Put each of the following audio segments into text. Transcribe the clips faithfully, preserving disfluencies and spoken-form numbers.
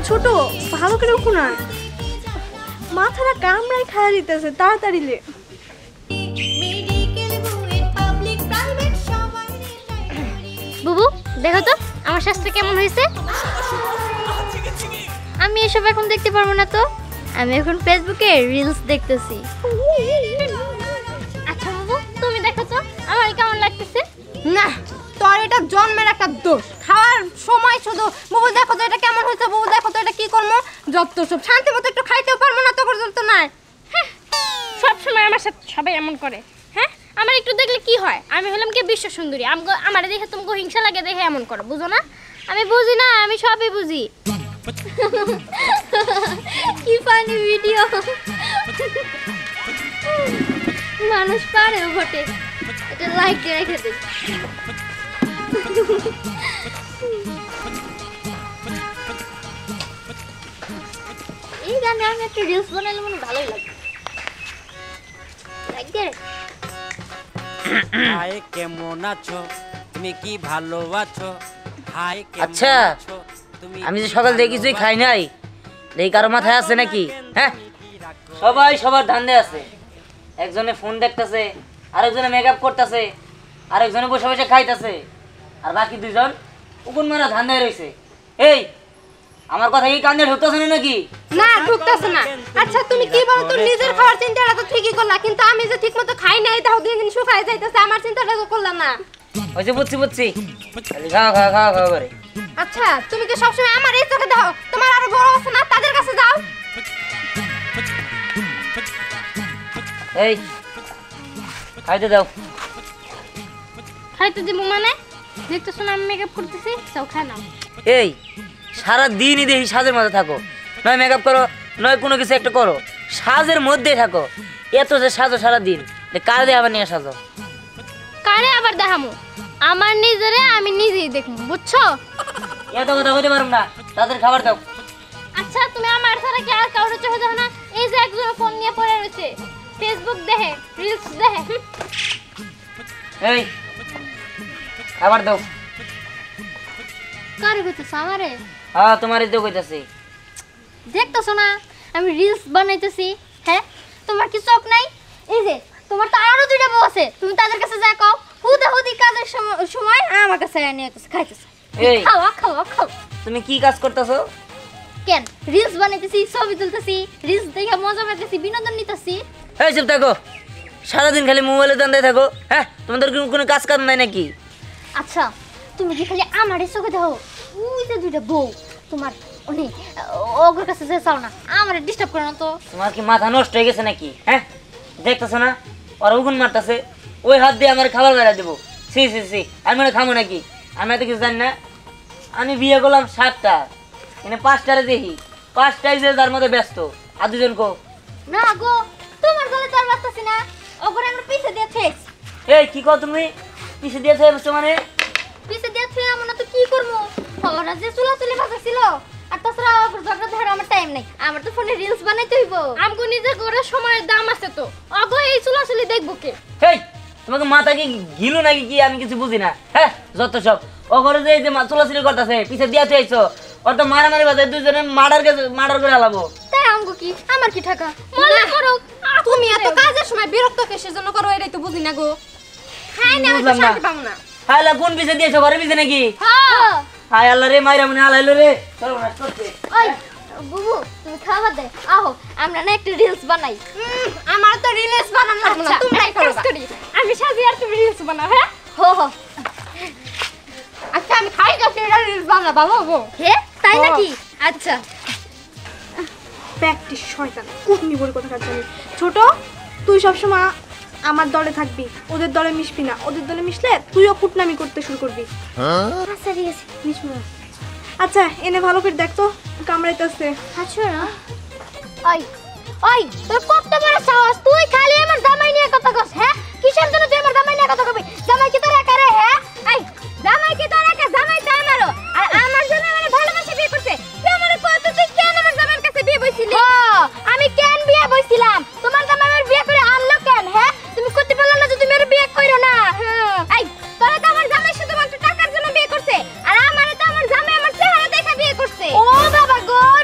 ছোট ভালো করে উঠো না, মাথাটা কামড়ায় খায়া দিতেছে, তাড়াতাড়ি লে। বুবু দেখো তো আমার স্বাস্থ্য কেমন হয়েছে। আমি এসব এখন দেখতে পারবো না তো, আমি এখন ফেসবুকে রিলস দেখতেছি। আচ্ছা বাবু তুমি দেখো তো আমার কেমন লাগতেছে। না তোর এটা জন্মের একটা দোষ, খাওয়ার সময় শুধু বাবু দেখো তো এটা কেমন হয়েছে, বাবু দেখো তো এটা কি করবো, যত সব শান্তি মতো একটু খাইতেও পারবো না তো পর্যন্ত নাই। সব সময় আমার সাথে সবাই এমন করে। হ্যাঁ আমার একটু দেখলে কি হয়, আমি হলাম কি বিশ্ব সুন্দরী, আমার দেখে তোমাকে হিংসা লাগে দেখে এমন করো, বুঝো না? আমি বুঝি না, আমি সবই বুঝি। কি ফানি ভিডিও, মানুষ পারেও বটে, এটা লাইক দিয়ে রেখে দিই। এই গানে আমি একটা রিলস বানাইলে মনে ভালোই লাগে, লাইক দিয়ে রেখে। হাই কেমন আছো তুমি, কি ভালো আছো? হাই আচ্ছা আমি যে সকাল থেকে কিছুই খাই নাই, এই কারো মাথায় আছে নাকি? হ্যাঁ সবাই সবার ধান্দে আছে, একজনে ফোন দেখতেছে, আরেকজনে মেকআপ করতেছে, আরেকজনে বসে বসে খাইতেছে, আর বাকি দুজন উকুন মারা ধান্দায় রয়েছে। এই আমার কথা কি কান্দে ঢুকতেছে না নাকি? না ঢুকতেছে না। আচ্ছা তুমি কি বলো, তোর নিজের খাওয়ার চিন্তাটা তো ঠিকই করলা, কিন্তু আমি যে ঠিক মতো খাই নাই তাও দিন দিন শুকায় যাইতেছে, আমার চিন্তাটা তো করলাম না। হয়েছে বুঝছি বুঝছি, খাওয়া খাওয়া খাওয়া খাওয়া করে। আচ্ছা তুমি কি সবসময় আমার এই চোখে দাও? তোমার আরো বড় আছে না, তাদের কাছে যাও। এই খাইতে দাও। খাইতে দিব মানে? দেখতেছো না আমি মেকআপ করতেছি, চাও খাই নাও। এই সারা দিনই দেখি সাজের মধ্যে থাকো, নয় মেকআপ করো নয় কোনো কিছু একটা করো, সাজের মধ্যেই থাকো। এত যে সাজো সারা দিন, কার দিয়ে আবার নিয়ে সাজো? কারে আবার দেখামু? আমার নিজেরে আমি নিজেই দেখবো, বুঝছো? এত কথা বলতে পারুম না, তাদের খাবার দাও। আচ্ছা তুমি আমার ছাড়া কি আর কারোর চোখে দেখো না? এই যে একজন ফোন নিয়ে পড়ে রয়েছে, ফেসবুক দেখে, রিলস দেখে। এই খাবার দাও। কারে কইতেছ আমারে? হ্যাঁ তোমারই তো কইতাছি। দেখতেছো না আমি রিলস বানাইতেছি? হ্যাঁ তোমার কি চোখ নাই? এই যে তোমার তো আরো দুইটা বউ আছে, তুমি তাদের কাছে যা কও, হুদা হুদি কাজের সময় আমার কাছে নিয়ে খাইতেছে। এই খাওয়া খাওয়া খাও। তুমি কি কাজ করতেছো? কেন রিলস বানাইতেছি, ছবি তুলতেছি, রিলস দেখে মজা পাইতেছি, বিনোদন নিতেছি। এই চুপ থাকো, সারাদিন খালি মোবাইলে দান্দায় থাকো। হ্যাঁ তোমাদের কোনো কাজ কাম নাই নাকি? আচ্ছা তুমি কি খালি আমারই চোখে দেখো? ওই যে দুইটা বউ তোমার অনেক ওগর কাছে যে চাও না, আমার ডিস্টার্ব করো না তো। তোমার কি মাথা নষ্ট হয়ে গেছে নাকি? হ্যাঁ দেখতেছো না ওরা উগুন মারতেছে, ওই হাত দিয়ে আমার খাবার বেড়া দেবো। সি সি সি আমি মানে খামো নাকি? আমি এত কিছু জানি না। আমি বিয়ে করলাম সাতটা, মানে পাঁচটারে দেখি, পাঁচটাই যে তার মধ্যে ব্যস্ত, আর দুজন কো না গো, তোমার গলে তার বাঁচতেছি না, ওগর আমরা পিছে দিয়ে ঠেক। এই কি কও তুমি? পিছে দিয়েছে মানে? পিছে দিয়ে ঠেক এমন তো কি করবো? ওরা যে চুলাচুলি বাঁচাছিল, আর তাছাড়া ওগর ঝগড়া ধরে আমার টাইম নাই, আমার তো ফোনে রিলস বানাইতে হইব। আমগো নিজের ঘরে সময়ের দাম আছে তো, অগো এই চুলাচুলি দেখবো কে? হেই তোমাকে মাথা কি ঘিলু নাকি কি? আমি কিছু বুঝি না। হ্যাঁ যত সব ও ঘরে যে এই যে চুলাচুলি করতেছে, পিছে দিয়া তুই আইছো, ওর তো মারামারি বাজে, দুইজনে মার্ডার মার্ডার করে আলাবো। তাই আমগো কি? আমার কি ঠাকা? মনে করো তুমি এত কাজের সময় বিরক্ত কিসের জন্য করো, এটাই তো বুঝি না গো। খাই না আমি তো শান্তি পাবো না। হায়লা কোন পিছে দিয়েছো? ঘরে পিছে নাকি? হ্যাঁ হায় আল্লাহ রে, মাইরা মনে আলাইলো রে। চলো না করতে। ওই বুবু তুমি খাবার দে, আহো আমরা না একটা রিলস বানাই। আমার তো রিলস বানানো লাগবে না, তোমরাই করো। আমি সাজি আর তুমি রিলস বানাও। হ্যাঁ হো হো। আচ্ছা আমি খাই যাচ্ছি, এটা রিলস বানাবো বাবু। হে তাই নাকি? আচ্ছা প্র্যাকটিস শয়তান কুটনি বলে কথা জানি। ছোট তুই সবসময় আমার দলে থাকবি, ওদের দলে মিশবি না। ওদের দলে মিশলে তুইও কুটনামি করতে শুরু করবি। আচ্ছা ঠিক আছে মিশবো না। আচ্ছা এনে ভালো করে দেখতো, কামড়াইতেছে। আচ্ছা না ওই ওই তোর কত বড় সাহস, তুই খালি আমার জামাই নিয়ে কথা কস? হ্যাঁ কিসের জন্য তুই আমার জামাই নিয়ে কথা কবি? জামাই কি তোর একা রে? হ্যাঁ এই জামাই কি তোর একা? জামাই তো আমারও, আর আমার জন্য মানে ভালোবাসা বিয়ে করতে। তুই আমারে কত তুই কেন আমার জামাইয়ের কাছে বিয়ে বইছিলি? হ্যাঁ আমি কেন বিয়ে বইছিলাম? তোমার জামাই আমার বিয়ে করে আনলো কেন? হ্যাঁ তুমি কইতে পারলা না যে তুমি আমার বিয়ে কইরো না? হ্যাঁ এই তোরা তো আমার জামাই শুধুমাত্র টাকার জন্য বিয়ে করছে, আর আমারে তো আমার জামাই আমার চেহারা দেখে বিয়ে করছে। ও বাবা গো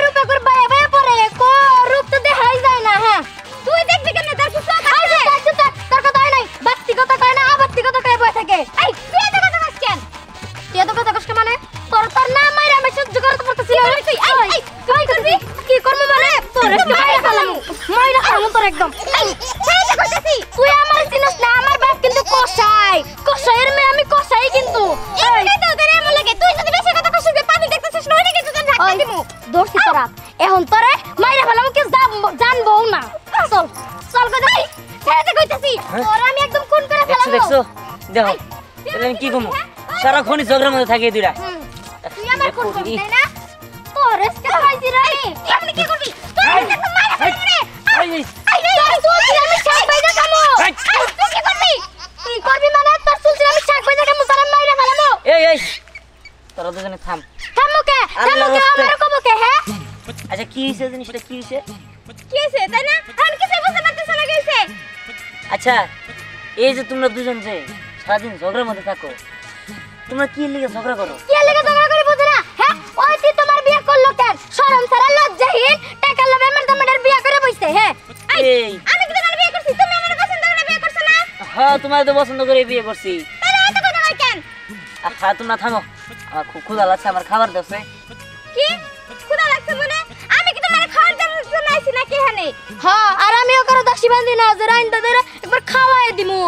তোর আজকে মাইরা ফেলামু মাইরা ফেলামু তোর একদম এই ছেড়ে কইতাছি তুই আমার চিনস না আমার বাপ কিন্তু কসাই কসাইয়ের মেয়ে আমি কসাই কিন্তু এই তো তোর এমন লাগে তুই যদি বেশি কথা কইছিস পানি দেখতেছিস না ওইটা কিন্তু ঢাকা দিমু দর্শি তোরা এখন তোরে মাইরা ফেলামু কি জানবো না চল চল কই ছেড়ে কইতাছি তোর আমি একদম কোন করে দেখছো ফেলামু দেখছো দেখো তাহলে আমি কি কমু সারাক্ষণই ঝগড়ার মধ্যে থাকে এই দুইটা তুই আমার কোন করবি তাই না তোর আজকে খাইছি রে আপনি কি করবি তুই আমাকে তো মাইরা ফেলবি রে এই, এই, আই রে তুই আমি শাক বাইদা কামু এই। তুই কি করবি তুই করবি মানে তোর চুলছি আমি শাক বাইদা কামু তোর মাইরা ফেলামু এই এই তোরা দুজনে থাম থামুকে আল্লাহ থামুকে রাস্তায়। আমার কবকে হ্যাঁ আচ্ছা কি হয়েছে জিনিসটা কি হয়েছে কি হইছে তাই না আমি কিছু বুঝতে পারতেছ না কি হইছে আচ্ছা এই যে তোমরা দুজন যে সারাদিন ঝগড়ার মধ্যে থাকো তোমরা কি লিগে ঝগড়া করো কি লাগা ঝগড়া করে বুঝে না হ্যাঁ ওই তুই তোমার বিয়ে করলো কেন শরম ছাড়া লজ্জাহীন টাকা লবে আমার তোমার বিয়ে করে বইছে হ্যাঁ এই আমি কি তোমার বিয়ে করছি তুমি আমার পছন্দ করে বিয়ে করছ না হ্যাঁ তোমার তো পছন্দ করে বিয়ে করছি তাহলে এত কথা কই কেন হ্যাঁ তোমরা থামো আমার খুব ক্ষুধা লাগছে আমার খাবার দেছে কি ক্ষুধা লাগছে মানে আমি কি তোমার খাওয়ার জন্য আইছি নাকি এখানে হ্যাঁ আর আমিও কারো দাসী বান্ধি না যে রাইন তাদের একবার খাওয়াই দিমু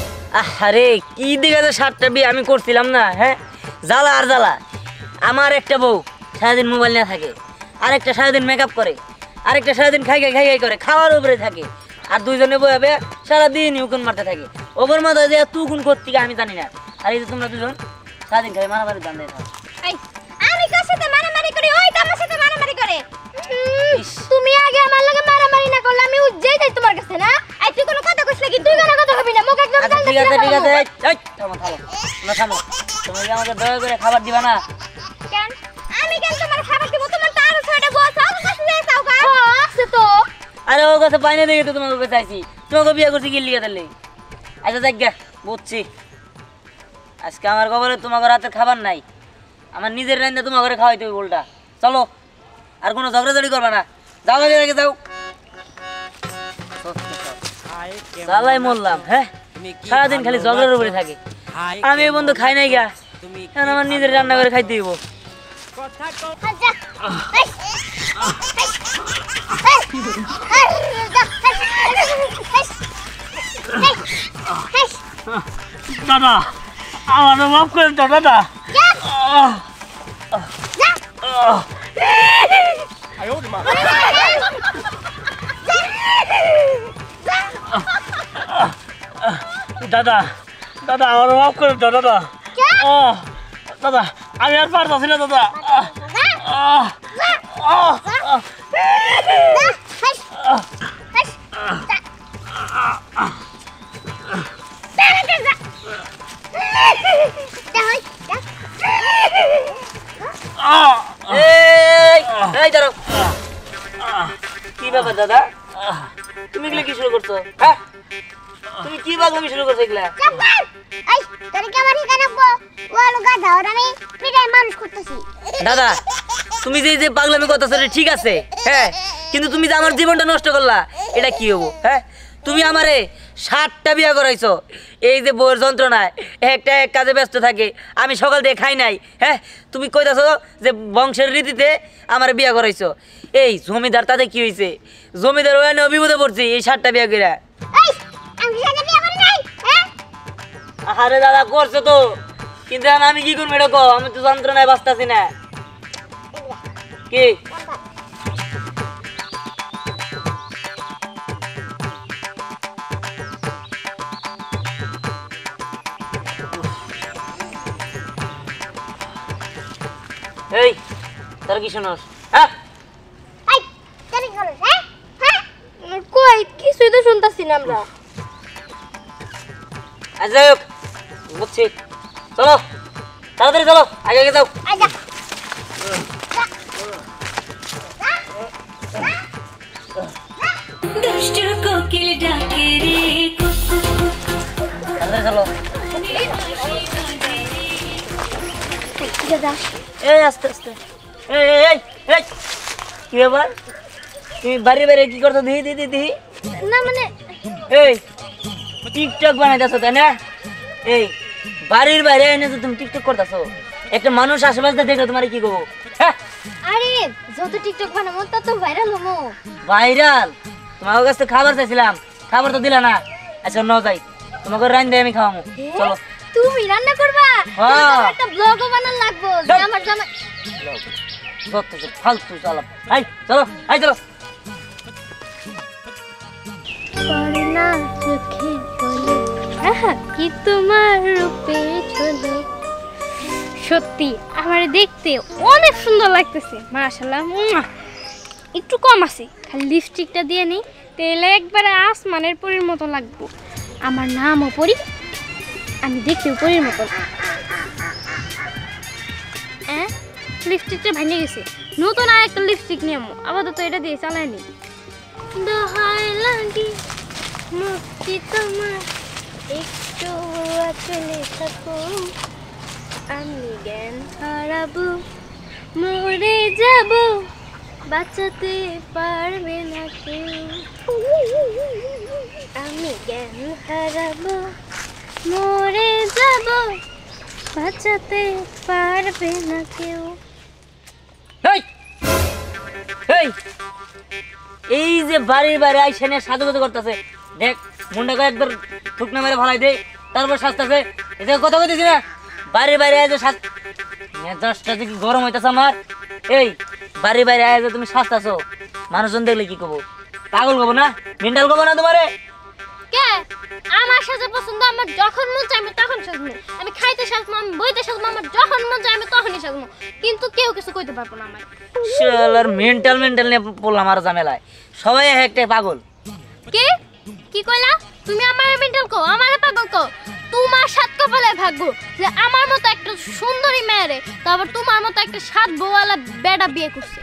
আরে কি দিকে তো সাতটা বিয়ে আমি করছিলাম না হ্যাঁ জ্বালা আর জ্বালা আমার একটা বউ সারাদিন মোবাইল নিয়ে থাকে আরেকটা সারাদিন মেকআপ করে আরেকটা সারাদিন খাই খাই খাই খাই করে খাওয়ার উপরে থাকে আর দুইজনে বয়াবে সারাদিন উকুন মারতে থাকে ওপর মাথায় যে তুই কোন করতে আমি জানি না আর এই যে তোমরা দুজন সারাদিন খাই মারামারি দান দিয়ে থাকো এই আমি কার সাথে মারামারি করি ওই তো আমার সাথে মারামারি করে ইস। তুমি আগে আমার লগে মারামারি না করলে আমি উজ্জেই যাই তোমার কাছে না আই তুই কোনো কথা কইছ নাকি তুই কোনো কথা কবি না মুখ একদম আচ্ছা ঠিক আছে ঠিক আছে এই, এই, থামো থামো তোমরা থামো তুমি কি আমাকে দয়া করে খাবার দিবা না কেন আমি কেন তোমার খাবার দিব তোমার তার ছয়টা বউ আছে আমার কাছে যাই চাও গা হ্যাঁ আছে তো আরে ও কাছে পাইনে দেখে তো তোমাকে কাছে চাইছি তোমাকে বিয়ে করছি কি লিগে তাহলে আচ্ছা দেখ গে বুঝছি আজকে আমার খবরে তোমাকে রাতের খাবার নাই আমার নিজের রান্না তোমার ঘরে খাওয়াইতে হবে উল্টা চলো আর কোনো ঝগড়াঝড়ি করবা না যাও আগে আগে যাও জ্বালাই মরলাম হ্যাঁ সারাদিন খালি ঝগড়ার উপরে থাকে আমি এই বন্ধু খাই নাই গা এখন আমার নিজের রান্না করে খাইতে দিব আচ্ছা দাদা আমার মাফ করে দাও দাদা দাদা দাদা আমার মাফ করে দাও দাদা আহ, দাদা আমি আর পারতাছি না দাদা আহ, আহ, আহ, আহ। এই, এই দাঁড়াও। কি ব্যাপার দাদা তুমি এগুলো কি শুরু করছো হ্যাঁ তুমি কি বাগলামি শুরু করছো এগুলা এই তোর কি আমার ঠিকানা বল ওলো গাধা ওর আমি পিটাই মানুষ করতেছি দাদা তুমি যে যে পাগলামি করতেছো এটা ঠিক আছে হ্যাঁ কিন্তু তুমি যে আমার জীবনটা নষ্ট করলা এটা কি হবো হ্যাঁ তুমি আমারে ষাটটা বিয়ে করাইছো এই যে বউয়ের যন্ত্রণায় একটা এক কাজে ব্যস্ত থাকে আমি সকাল থেকে খাই নাই হ্যাঁ তুমি কইতাছো যে বংশের রীতিতে আমার বিয়ে করাইছো এই জমিদার তাতে কি হয়েছে জমিদার ওই অভিভূতে পড়ছি এই ষাটটা বিয়ে করে এই আমি সাথে বিয়ে করি নাই হ্যাঁ আরে দাদা করছো তো কিন্তু এখন আমি কি করবো এটা কো আমি তো যন্ত্রণায় বাঁচতাছি না কি এই তোর কি শোনস হ্যাঁ এই তোর কি করছ হ্যাঁ হ্যাঁ কই কিছুই তো শুনতাছি না আমরা আচ্ছা যাই হোক বুঝছি চলো তাড়াতাড়ি চলো আগে আগে যাও আচ্ছা দুষ্টু কোকিল ডাকে রে কুকু তাড়াতাড়ি চলো দাদা এই আস্তে আস্তে এই এই এই এই কি ব্যাপার তুমি বাড়ি বাড়ি কি করছো দিহি দিদি দিহি না মানে এই টিকটক বানাইতেছো তাই না এই বাড়ির বাইরে এনে তো তুমি টিকটক করতেছো একটা মানুষ আশেপাশে দেখলে তোমার কি করবো হ্যাঁ আরে যত টিকটক বানাবো তত ভাইরাল হবো। ভাইরাল? তোমার কাছে খাবার চাইছিলাম, খাবার তো দিলা না। আচ্ছা ন যাই, তোমাকে রান দিয়ে আমি খাওয়াবো। চলো। তুমি রান্না করবা? হ্যাঁ। তাহলে তো একটা ব্লগও বানান লাগবো যে যাও। আমার জামাই। যত সব ফালতু চালাম। আই চলো, আই চলো। পড়ে না চোখে বলে আহা কি তোমার রূপে ঝলক। সত্যি আমার দেখতে অনেক সুন্দর লাগতেছে মাশাআল্লাহ। মুয়া। একটু কম আছে, খালি লিপস্টিকটা দিয়ে নেই তাহলে একবারে আসমানের পরীর মতো লাগবো। আমার নামও পরি, আমি দেখতেও পরীর মতো। হ্যাঁ লিপস্টিকটা ভেঙে গেছে, নতুন আর একটা লিপস্টিক নিয়ে আমো। আপাতত এটা দিয়ে চালায়নি। দোহাই লাগি মুক্তি তোমার একটু চলে থাকো, আমি জ্ঞান হারাবো মরে যাব, বাঁচাতে পারবে না কেউ। আমি জ্ঞান হারাবো মরে যাব, বাঁচাতে পারবে না কেউ। এই এই এই যে বাড়ির বাইরে আইসেনে সাধুগুজু করতেছে, দেখ মুন্ডাকে একবার ঠুকনা মেরে ভালাই দে, তারপর সাজতেছে। এটা কথা কইতেছি না, বাড়ির বাইরে আয় যে সাজ মেজাজটা যে কি গরম হইতেছে আমার। এই বাড়ির বাইরে আয় যে তুমি সাজতেছো, মানুষজন দেখলে কি কব? পাগল কব না? মেন্টাল কব না তোমারে? কে আমার সাজা পছন্দ, আমার যখন মন চায় আমি তখন সাজবো। আমি খাইতে সাজবো, আমি বইতে সাজবো, আমার যখন মন চায় আমি তখনই সাজবো। কিন্তু কেউ কিছু কইতে পারবো না আমার। শালার মেন্টাল মেন্টাল নিয়ে পড়লাম আর ঝামেলায়। সবাই একটা পাগল। কে কি কইলা? তুমি আমার মেন্টাল কও, আমার পাগল কও? তোমার সাত কপালে ভাগ্য যে আমার মতো একটা সুন্দরী মেয়েরে, তারপর তোমার মতো একটা সাত বউওয়ালা বেডা বিয়ে করছে।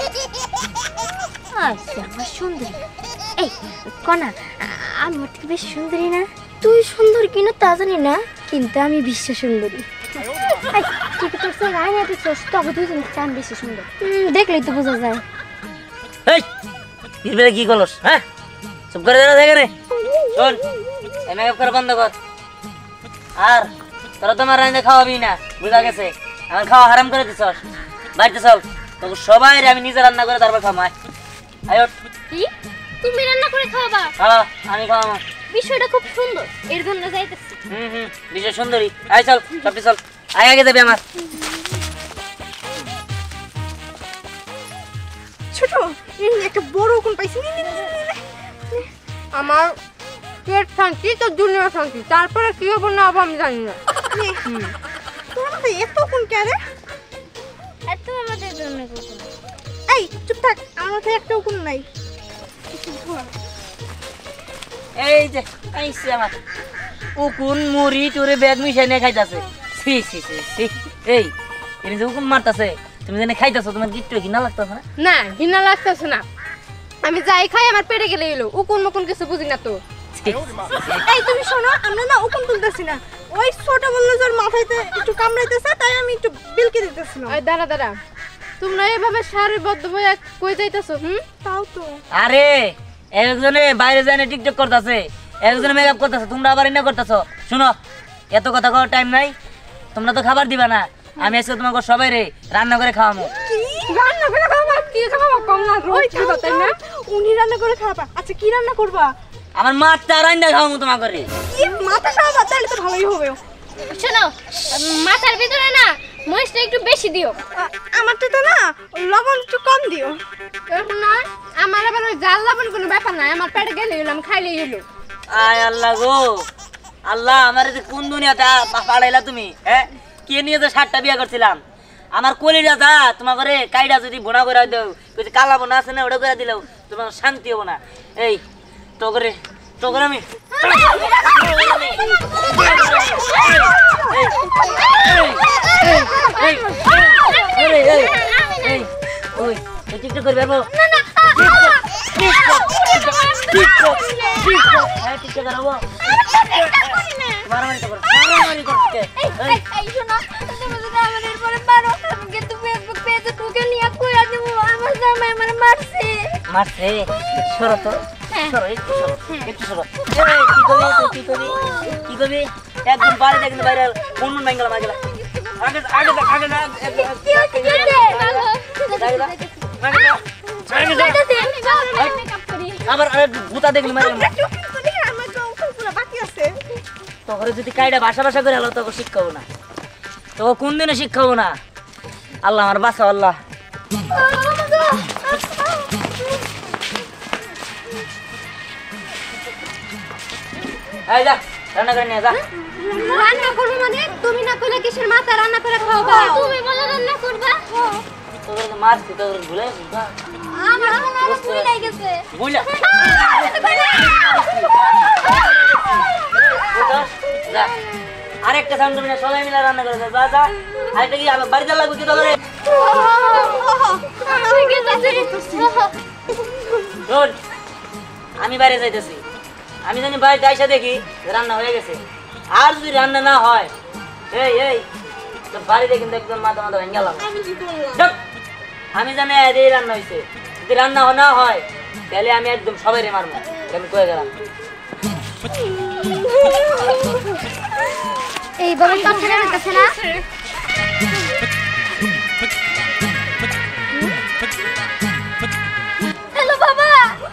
আচ্ছা আমার সুন্দরী। এই কনা আমি ওর থেকে বেশি সুন্দরী না? তুই সুন্দর কিনা তা জানি না, কিন্তু আমি বিশ্ব সুন্দরী। ঠিক তোর সঙ্গে আয় না, তুই তবে দুজন চান বেশি সুন্দর। দেখলেই তো বোঝা যায়। এই বিলবেলে কি করলস? হ্যাঁ চুপ করে দাঁড়া থাকে রে। শোন এই মেকআপ করা বন্ধ কর। আর তোরা তোমার রান্না খাওয়াবি না, বুঝা গেছে? আমার খাওয়া হারাম করে দিছস। বাড়িতে চল, তোকে সবাই আমি নিজে রান্না করে তারপর খামাই। আয় ওঠ। কি তুমি রান্না করে খাওয়াবা? হ্যাঁ আমি খাওয়াবো। বিষয়টা খুব সুন্দর, এর জন্য যাইতেছি। হুম হুম বিশেষ সুন্দরী। আয় চল সবটি চল, আয় আগে যাবি আমার। ছোট উম, একটা বড় কোন পাইছি। নে, নে, নে, নে, নে। আমার পেট শান্তি তো দুনিয়া শান্তি, তারপরে কি হবো না হবো আমি জানি না। নে। তোর মাথায় এত কোন কে রে? এত আমাদের জন্য করছো না। এই চুপ থাক, আমার মাথায় একটাও কোন নাই। এই যে আইছে আমার উকুন মুড়ি তোরে ব্যাগ মিশাই নিয়ে খাইতাছে। সি সি সি সি এই এনে যে উকুন মারতাছে, তুমি জানি খাইতাছো, তোমার গিট্টু কি না লাগতাছে না? না ঘৃণা লাগতেছে না, আমি যাই খাই আমার পেটে গেলে এলো। উকুন মুকুন কিছু বুঝি না তো। এই তুমি শোনো, আমরা না উকুন তুলতেছি না, ওই ছোট বললো যে ওর মাথায়তে একটু কামড়াইতেছে, তাই আমি একটু বিলকে দিতেছিলাম। ওই দাঁড়া দাঁড়া, তোমরা এভাবে সারিবদ্ধ হয়ে কই যাইতেছো? হুম তাও তো। আরে একজনে বাইরে যায় টিকটক করতেছে, একজনে মেকআপ করতেছে, তোমরা আবার এনে করতেছো। শুনো এত কথা কওয়ার টাইম নাই, তোমরা তো খাবার দিবা না, আমি আজকে তোমাকে সবাই রে রান্না করে খাওয়াবো। কি রান্না করে খাওয়া? কি খাওয়া কম না ওই রোজ খাওয়া, তাই না? উনি রান্না করে খাওয়াবা? আচ্ছা কি রান্না করবা? আমার মাছটা রান্না খাওয়াবো তোমাকে করে। কি মাথা খাওয়াবা? তাহলে তো ভালোই হবে। শোনো মাথার ভিতরে না মরিচটা একটু বেশি দিও। আ- আমারটাতে না লবণ একটু কম দিও। এরকম নয়, আমার আবার ওই জাল লাবণ কোনো ব্যাপার নাই, আমার পেটে গেলে এলো, আমি খাইলে এলো। আয় আল্লাহ গো আল্লাহ, আমার যে কোন দুনিয়াতে পা- পাঠাইলা তুমি? হ্যাঁ কে নিয়ে যে সাতটা বিয়ে করছিলাম, আমার কলিটা যা তোমার করে কাইডা যদি বোনা করে দাও, ওই যে কালা বোনা আছে না, ওটা করে দিলেও তোমার শান্তি হবো না। এই তো করে তো করে আমি টিকটক করবি পারবো? টিকটক করবো মারামারি তো করো, মারামারি করছে। এই এই শোনো তুমি যদি আমাদের পরে মারো আমি কিন্তু ফেসবুক পেজে ঢুকে নিয়ে কইরা দেব আমার জামাই আমারে মারছে। মারছে? সরো তো, সরো একটু সরো, একটু সরো। এই, কি করবি তুই, কি করবি কি করবি? একদিন বাইরে একদিন বাইরে কোন মাইঙ্গলা মার গেলা। আগে আগে আগে না কি হচ্ছে কি হচ্ছে আবার আরে ভূতা দেখলি মারে আমার তো পুরো বাকি আছে তোরে যদি কাইডা ভাষা ভাষা করে হলো তোকে শিক্ষাবো না তোকে কোন দিনে শিক্ষাবো না আল্লাহ আমার বাঁচাও আল্লাহ এই যা রান্না করে নিয়ে যা রান্না করবে মানে তুমি না করলে কিসের মাথা রান্না করে খাওয়াবা তুমি বলে রান্না করবা তোদের তো মারছি তোদের ভুলে গেছিস না আমার মনে ভুলে গেছে বুঝলা যা আরেকটা সাউন্ড করবি না সবাই মিলে রান্না করে যা যা আরেকটা কি আবার বাড়ি যা লাগবে কি তোদের শোন আমি বাইরে যাইতেছি আমি জানি বাড়িতে আইসা দেখি রান্না হয়ে গেছে আর যদি রান্না না হয় এই এই তোর বাড়িতে কিন্তু একদম মাথা মাথা ভেঙে গেলাম আমি জানি এই রান্না হয়েছে যদি রান্না না হয় তাহলে আমি একদম সবাই রে মারবো আমি কয়ে গেলাম এইভাবে কথা রাখতেছে না হ্যালো বাবা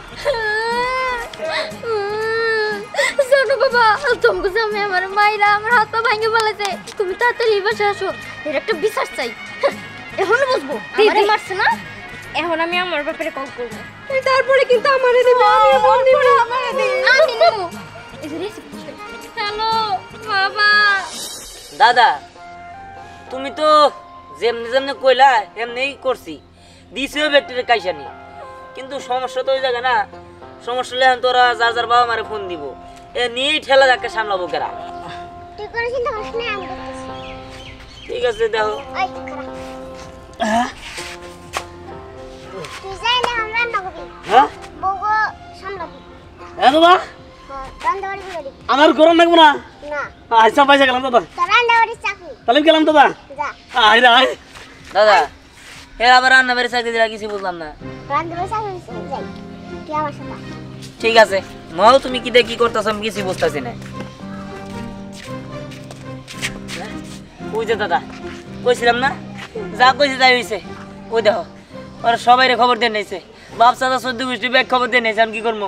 শোনো বাবা তোমাকে সামনে আমার মাইরা আমার হাত পা ভাঙে ফেলেছে তুমি তাড়াতাড়ি বসে আসো এর একটা বিচার চাই এখন বুঝবো আমারে মারছে না এখন আমি আমার ব্যাপারে কল করব তারপরে কিন্তু আমারে দিবে আমি ফোন দিব আমারে দিবে আমি নেব এই রেসিপি হ্যালো বাবা দাদা তুমি তো যেমনি যেমনি কইলা এমনিই করছি দিছেও ব্যাটারি কাইসানি কিন্তু সমস্যা তো ওই জায়গা না সমস্যা হলে এখন তোরা যার যার বাবা মারে ফোন দিব এ নিয়েই ঠেলা ধাক্কা সামলাবো কেরা তুই করে চিন্তা করিস না আমি দেখতেছি ঠিক আছে দেখো ওই খারাপ তুই যাই না আমরা রান্না করবি হ্যাঁ বউগো সামলাবি হ্যাঁ দাদা রান্না বাড়ি করে আমার গরম লাগবো না না আচ্ছা পয়সা গেলাম দাদা তোর রান্না বাড়ির চাকরি তাহলে গেলাম দাদা যা আয় রে আয় দাদা এর আবার রান্না বেড়ে চাকরি দিলা কিছু বুঝলাম না রান্না বাড়ির চাকরি যাই তুই আমার সাথে ঠিক আছে মাও তুমি কি দিয়ে কি করতেছো আমি কিছু বুঝতেছি না ওই যে দাদা কইছিলাম না যা কইছে তাই হইছে ওই দেখো ওরা সবাই খবর দিয়ে নিয়েছে বাপ চাচা সদ্য গোষ্ঠী ব্যাগ খবর দিয়ে নিয়েছে আমি কি করবো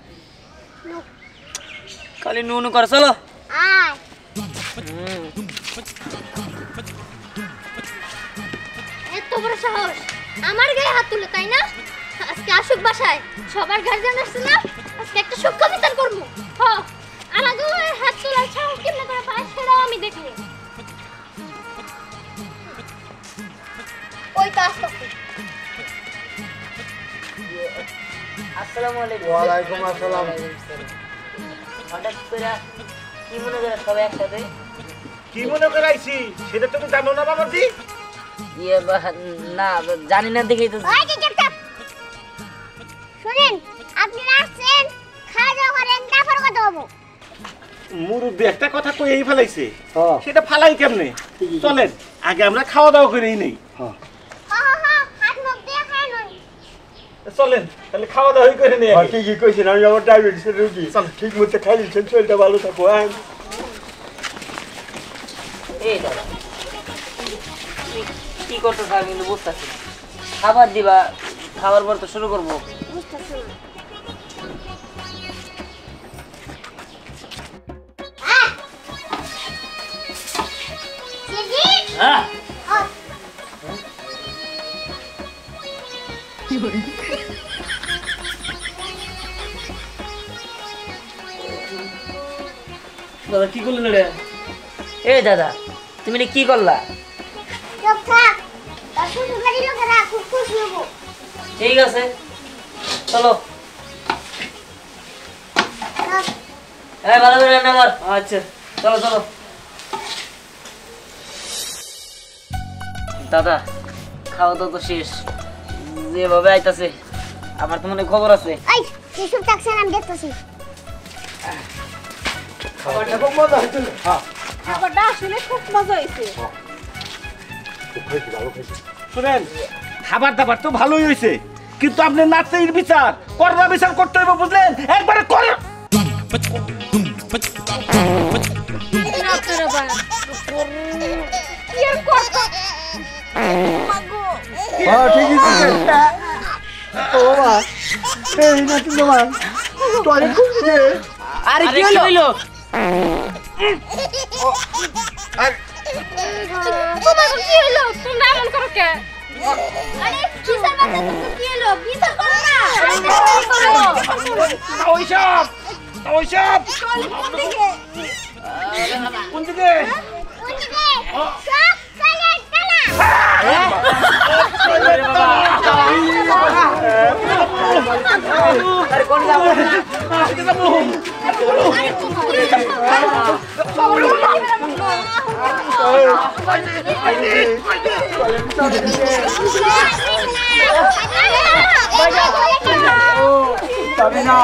খালি নু নু করে চলো আয় এত বড় সাহস আমার গায়ে হাত তুলে তাই না আজকে আসুক বাসায় সবার গার্জেন আসছে না আজকে একটা সূক্ষ্ম বিচার করবো হ আমার গায়ে হাত তোলার সাহস কেমনে করে পায় সেটাও আমি দেখবো ওই তো আস্তে আস্তে আসসালামু আলাইকুম ওয়ালাইকুম আসসালাম হঠাৎ করে কি মনে করে সবাই একসাথে কি মনে করাইছি সেটা তুমি জানো না বাবাজি ইয়ে বা- না জানি না দেখেই তো ওই যে চুপচাপ শুনেন আপনারা আসছেন খাওয়া দাওয়া করেন তারপর কথা হবো মুরব্বী একটা কথা কইই ফেলাইছে সেটা ফালাই কেমনে চলেন আগে আমরা খাওয়া দাওয়া করেই নেই হ হ হ হাত মুখ দিয়ে খাই নই চলেন তাহলে খাওয়া দাওয়া করে নেই আগে। ঠিকই কইছেন আমি আমার ডায়াবেটিসের রোগী ঠিক মতো খাইছেন শরীরটা ভালো থাকো হ্যাঁ এই দাদা তুমি কি করতেছ আমি কিন্তু বুঝতেছি না। খাবার দিবা খাবার পর তো শুরু করবো বুঝতেছ না সিজি হ্যাঁ দাদা কি করলেন রে এই দাদা তুমি এটা কি করলা চুপ থাক তোর শ্বশুর বাড়ির লোকেরা খুব খুশি হবো ঠিক আছে চলো হ্যাঁ ভালো করে রান্না কর আচ্ছা চলো চলো দাদা খাওয়া দাওয়া তো শেষ যেভাবে আইতাছে আমার তো মনে হয় খবর আছে এই তুই চুপ থাকছেন আমি দেখতেছি খাবারটা খুব মজা হয়েছিল হ্যাঁ খাবারটা আসলে খুব মজা হয়েছে খুব খাইছি ভালো খাইছি শুনেন খাবার দাবার তো ভালোই হয়েছে কিন্তু আপনি নাচের বিচার করবা বিচার করতে হবে বুঝলেন একবারে কর কি বিয়ের কথা হ্যাঁ ঠিকই আছে ও বাবা এই নাকি তোমার তোরে খুঁজছে আরে কি হলো তোমার কি হলো তোমরা এমন করো কে আরে কিসের বাচ্চা তুমি কি হলো বিচার করো না ওইসব ওইসব কোন দিকে কোন দিকে কোন দিকে সব চলে গেলা আরে কোন যাবো তবে না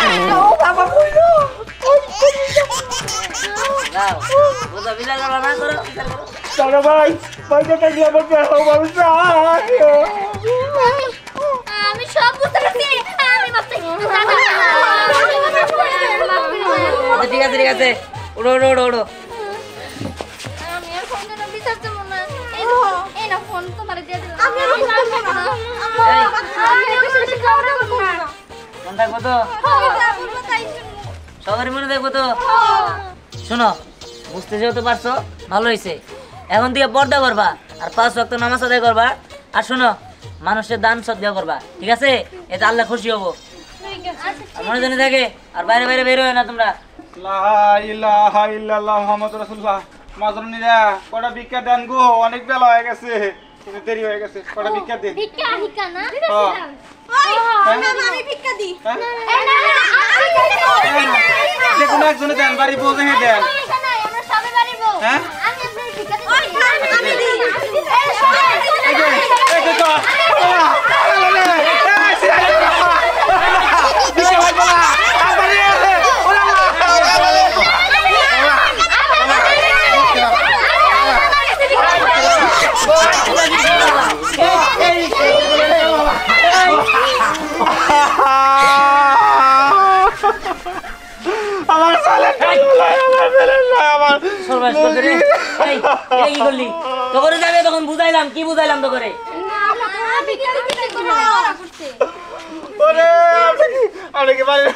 যাও বুঝা বিলা গলা না করো চলো ভাই পয়সাটা দিয়ে আমাকে ব্যবস্থা আমি সব বুঝতে পারছি আমি ভাবছি আচ্ছা ঠিক আছে ঠিক আছে উড়ো উড়ো উড়ো উড়ো আমি আর ফোন করে বিচার দেব না এই দেখো, এই না ফোন তোমারে দিয়ে দিলাম আমি আর ফোন করব না এই। আমি বেশি বেশি খাওয়া করব না মন থাকবো তো বলবো তাই শুনবো সবারই মনে থাকবো তো শোনো বুঝতে যেহেতু পারছো ভালো হয়েছে এখন থেকে পর্দা করবা আর পাঁচ ওয়াক্ত নামাজ আদায় করবা আর শোনো মানুষের দান সদ্গা করবা ঠিক আছে এতে আল্লাহ খুশি হবো ঠিক আছে আর মনে জানি থাকে আর বাইরে বাইরে বের হয় না তোমরা লা ইলাহা ইল্লাল্লাহ মুহাম্মাদুর রাসূলুল্লাহ মাজরুনিরা কটা ভিক্ষা দেন গো অনেক বেলা হয়ে গেছে কিন্তু দেরি হয়ে গেছে কটা ভিক্ষা দেন ভিক্ষা হিকা না হ্যাঁ। ওই আমি আমি ভিক্ষা দিই হ্যাঁ? এই না না আমি যে কোনো একজনে দেন বাড়ি বউকে হে দেন এখানে আমরা সবাই বাড়িব হ্যাঁ? আমি আপনার ভিক্ষা দিই ওই আমি দিই এই যে এই যে তো বাবা আলে এই সিরা ভিক্ষা ভাই বাবা আবারে ওলা আমার সালে আমার ফেলে না আমার সর্বাস করছে রে এই এই কি করলি তো করে যাবে তখন বুঝাইলাম কি বুঝাইলাম তো করে ভিক্ষা দিতে কোনো করতে ওরে আপনি কি আপনি কি বাড়ি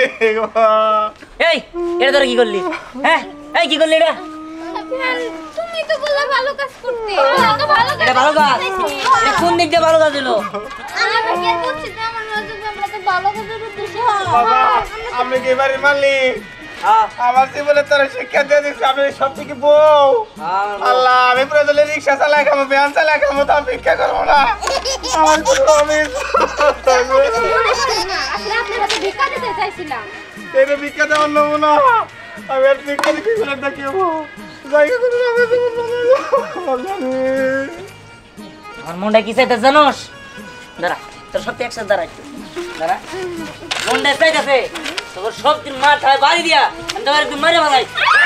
এই এটা তোরা কি করলি হ্যাঁ এই কি করলি এটা তুমি তো বললে ভালো কাজ করতে তো ভালো কাজ এটা ভালো কাজ এটা কোন দিক দিয়ে ভালো কাজ হলো আমি কি বলছি যে আমার রাজু আমরা তো ভালো কাজের উদ্দেশ্যে বাবা আপনি কি বাড়ি মালিক হ্যাঁ আমার জীবনে তোর শিক্ষা দিয়ে দিচ্ছি আমি সব থেকে বউ আল্লাহ আমি প্রজলে রিক্সা চালাই খাবো ভ্যান চালাই খাবো তো আমি ভিক্ষা করবো না আমার কোনো আমি না আসলে আপনার কাছে ভিক্ষা দিতে চাইছিলাম এই ভিক্ষা দেওয়ার নমুনা আমি আর ভিক্ষা দিতে গেলে দেখিও জায়গা করে আমি জীবন জানি আমার মনটা কি চাইতে জানোস দাঁড়া তোর সত্যি একসাথে দাঁড়া একটু দাঁড়া মনটা চাইতেছে তোর সব দিন মাথায় বাড়ি দিয়া আমি তোর একদিন মারে বালাই